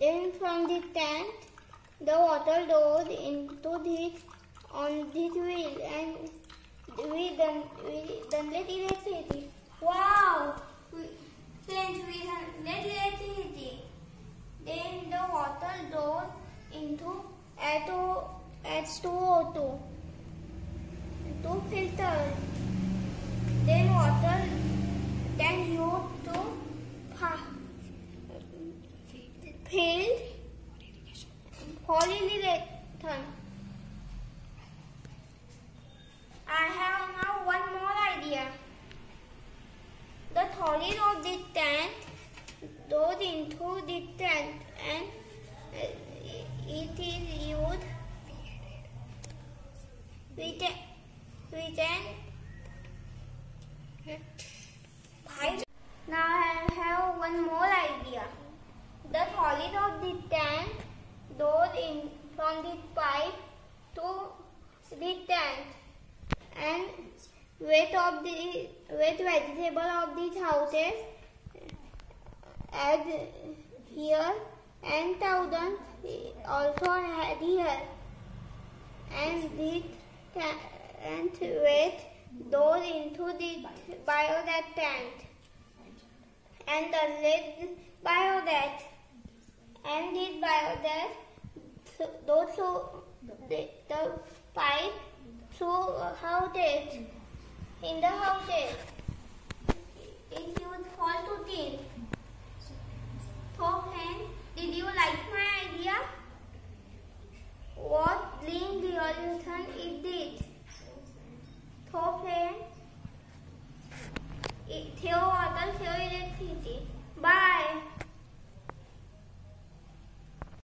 Then from the tank, the water goes into this on this wheel and we generate electricity. Wow! Friends, we generate electricity. Then the water goes into H2O2 to filter. Then water can used to fill polyurethane. I have now one more idea. The solid of the tank goes into the tank and it is used. Now I have one more idea. The solid of the tank goes in from the pipe to the tank, and weight vegetable of these houses add here, and thousands also add here, and weight goes into the biogas tank, and the lead biogas, and this biogas goes through the pipe through houses. In the houses, it used for cooking.